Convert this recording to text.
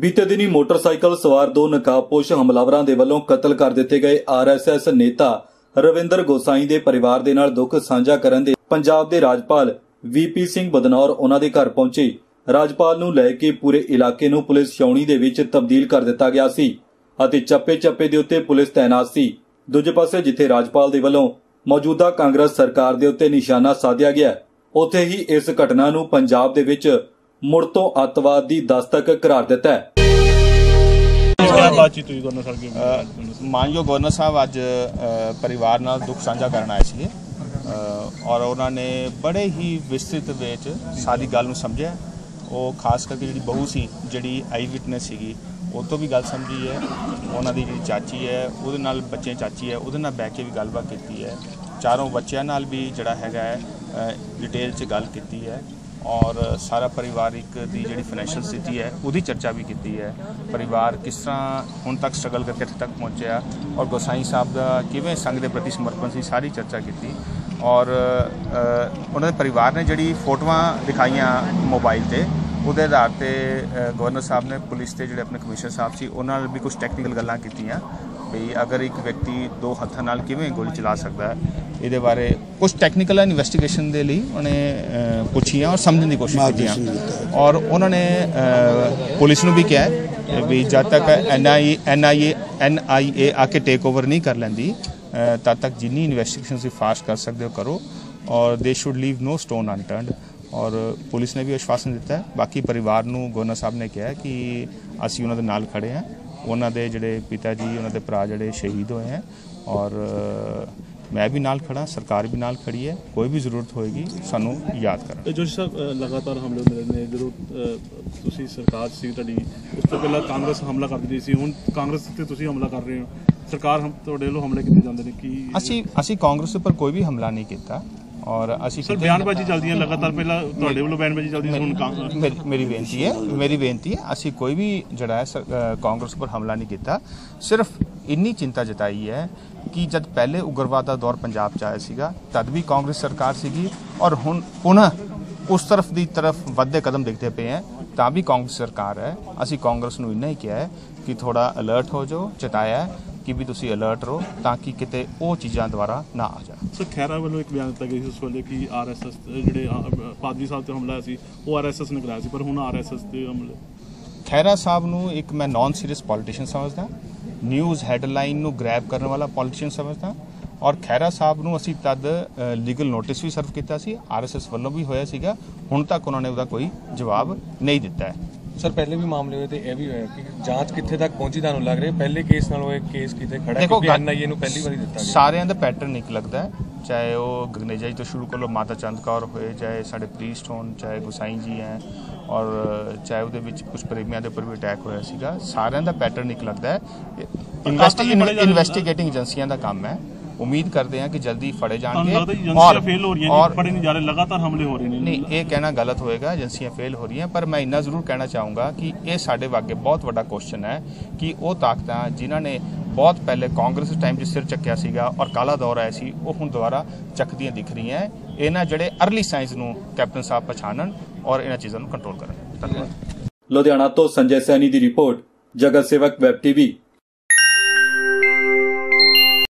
बीते दिनी मोटरसाइकिल सवार दो नकाबपोश हमलावरां दे वल्लों कतल कर दिते गए आरएसएस नेता रविंदर गोसाई दे परिवार दे नाल दुख साझा करन दे पंजाब दे राजपाल वीपी सिंह बदनौर उन्हां दे घर पहुंचे। राजपाल नूं लै के पूरे इलाके नूं पुलिस छाउणी दे विच तब्दील कर दिता गया सी अते चप्पे चप्पे दे उत्ते पुलिस तैनात सी। दूजे पासे जिथे राजपाल दे वल्लों मौजूदा कांग्रेस सरकार दे उत्ते निशाना साधिया गया, उत्थे ही इस घटना नूं पंजाब दे विच मुड़ तो अतवाद की दस्तक करार दिता है। मानयोग गवर्नर साहब अज परिवार नाल दुख साझा करना आए थे और उन्होंने बड़े ही विस्तृत विच सारी गल नूं समझिया। वो खास करके जी बहू सी जी आई विटनेस सी वो तो भी गल समझी है। उन्होंने जी चाची है वो बच्चे चाची है वो बह के भी गलबात की है। चारों बच्चों नाल भी जड़ा है डिटेल च गल की है और सारा परिवारिक की जी फाइनैशियल स्थिति है वो चर्चा भी की है। परिवार किस तरह हुण तक स्ट्रगल करके इत्थे तक पहुँचा और गोसाई साहब का किवें संघ के प्रति समर्पण सी सारी चर्चा की। और उन्होंने परिवार ने जी फोटोआं दिखाइया मोबाइल से वो आधार पर गवर्नर साहब ने पुलिस के जोड़े अपने कमिश्नर साहब से उन्होंने भी कुछ टैक्नीकल गल्लां कीतियां भी अगर एक व्यक्ति दो हत्थां नाल किवें गोली चला सकता है ये बारे कुछ टैक्नीकल इन्वेस्टिगेशन के लिए उन्हें पूछियाँ और समझने की कोशिश की। और उन्होंने पुलिस नूं भी कहा है भी जब तक NIA आके टेक ओवर नहीं कर लेंदी तब तक जिन्नी इन्वेस्टिगेशन फास्ट कर सकते हो करो और they should leave no stone unturned. और पुलिस ने भी आश्वासन दिता है। बाकी परिवार नूं गवर्नर साहब ने कहा कि असीं उन्हां दे नाल खड़े हैं। उन्हां दे जिहड़े पिता जी उन्हां दे भरा जिहड़े शहीद होए हैं और मैं भी नाल खड़ा, सरकार भी नाल खड़ी है। कोई भी जरूरत होएगी सानू याद करन। जोशी साहब लगातार हमले मिले ने जो तुसी सरकार सी तुहाडी उस तो पहला कांग्रेस हमला कर दी सी, हुण कांग्रेस ते तुसी हमला कर रहे हो। सरकार हम तुहाडे वल्लों हमले कीते जांदे ने कि असी कांग्रेस पर कोई भी हमला नहीं किया और असी बयानबाजी चलती है लगातार। पहला तुहाडे वल्लों बयानबाजी चलती सी, हुण मेरी बेनती है असी कोई भी जड़ा है कांग्रेस पर हमला नहीं किया। सिर्फ इन्नी चिंता जताई है कि जब पहले उग्रवाद का दौर पंजाब च आया सीगा तद भी कांग्रेस सरकार सीगी और हुण पुनः उस तरफ की तरफ वधदे कदम दिखते पे हैं तां भी कांग्रेस सरकार है। असी कांग्रेस नूं इन्ना ही किया है कि थोड़ा अलर्ट हो जाओ, चेताया है कि भी तुसी अलर्ट रहो ताकि किते वो चीज़ां दोबारा ना आ जाए। सर खैरा वालों एक बयान दिता गया उस वेले कि RSS जिहड़े पादरी साहब ते हमला सी वो RSS ने कराया सी पर हुण RSS ते हमले। खैरा साहब नूं एक मैं नॉन सीरीयस पॉलिटिशियन समझदा, न्यूज़ हैडलाइन नूं ग्रैब करने वाला पॉलिटिशियन समझदा और खैरा साहब नूं असीं तद लीगल नोटिस भी सर्व किया सी, RSS वालों भी होया सीगा। हुण तक उन्होंने उसका कोई जवाब नहीं दिता है। सर पहले भी मामले हुए थे यह भी होया कि जांच कित्थे तक पहुंची तुहानूं लग रहा है पहले केस नालों एक केस किते खड़ा है कि NIA नूं पहली बारी दिता गया। सारिਆਂ ਦਾ पैटर्न एक लगता है, चाहे वो गगनेजा जी तो शुरू कर लो, माता चंद कौर होए, चाहे साढ़े प्रीस्ट होन, चाहे गोसाई जी हैं और चाहे वो कुछ प्रेमियों के उपर भी अटैक होया सीगा। सारिਆਂ ਦਾ पैटर्न एक लगता है। इन्वेस्टिगेटिंग एजेंसियों का काम है। उम्मीद करते हैं कि जल्दी फड़े जाएंगे और लगातार हमले हो रहे हैं। नहीं ये कहना गलत होएगा, एजेंसियां फेल हो रही हैं, पर मैं इन्ना जरूर कहना चाहूँगा कि ये साढ़े वागे बहुत बड़ा क्वेश्चन है कि वो ताकत जिन्होंने बहुत पहले कांग्रेस टाइम च सिर चक्या सीगा और काला दौर आया सी वो हुण दोबारा चकदियां दिख रही हैं। इन्हां जिहड़े अर्ली साइंस नूं कैप्टन साहब पछाणन और इन्हां चीज़ों नूं कंट्रोल करन। धन्यवाद। लुधियाना तो संजय सैनी की रिपोर्ट, जगत सेवक वैब TV।